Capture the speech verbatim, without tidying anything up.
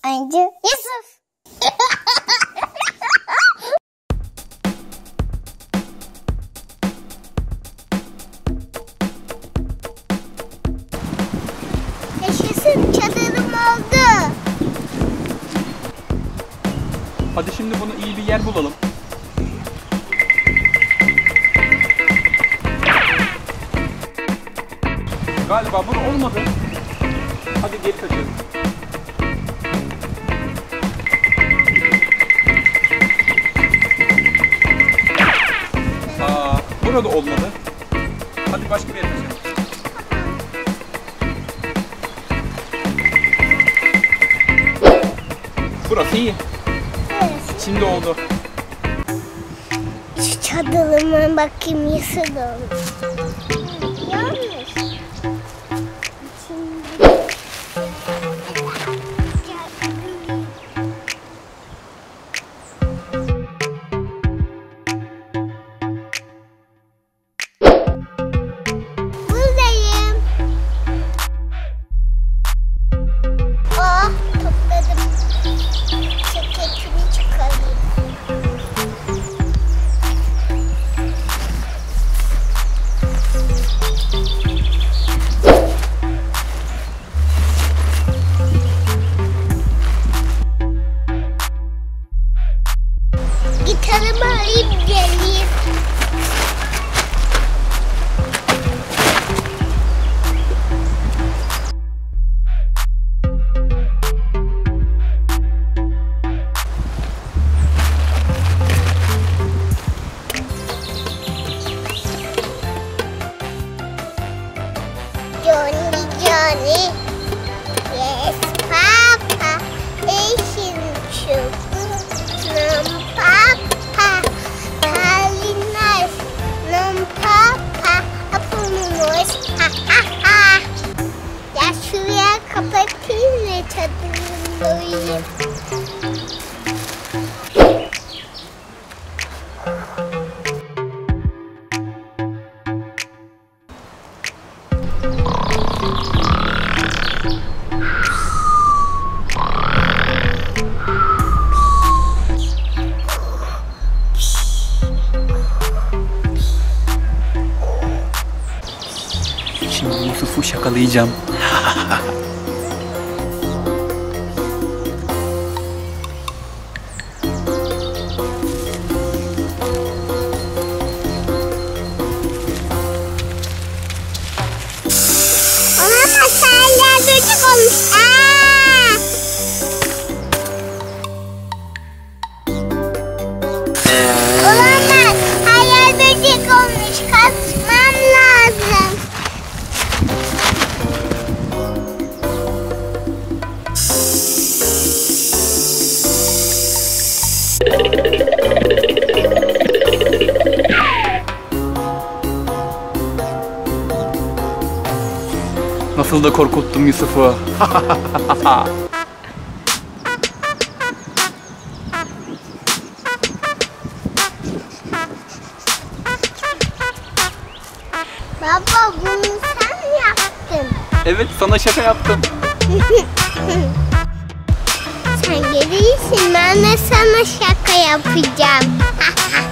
Anca Yusuf. Yaşasın, çadırım oldu. Hadi şimdi bunu iyi bir yer bulalım. Galiba bu olmadı. Hadi geri kaçalım. Aa, burada olmadı. Hadi başka bir yere kaçalım. Burası iyi. Şimdi oldu. Şu çadırıma bakayım, nasıl oldu. Yanlış. Buradayım. Oh, topladım. Ceketimi çıkarayım. Gitarımı alayım geleyim. Johnny, Johnny, yes, Papa, Asian sugar, no, Papa, Palinas, no, Papa, Apollos, ha, ha, ha. Ya şuraya kapatayım da çadırımda uyuyayım. Şimdi Yusuf'u şakalayacağım. Olamaz, hayaller böcek olmuş. Aa! Olamaz, hayal böcek olmuş. Kaçmam lazım. Nasıl da korkuttum Yusuf'u. Baba, bunu sen mi yaptın? Evet, sana şaka yaptım. Sen gelirsin, ben de sana şaka yapacağım.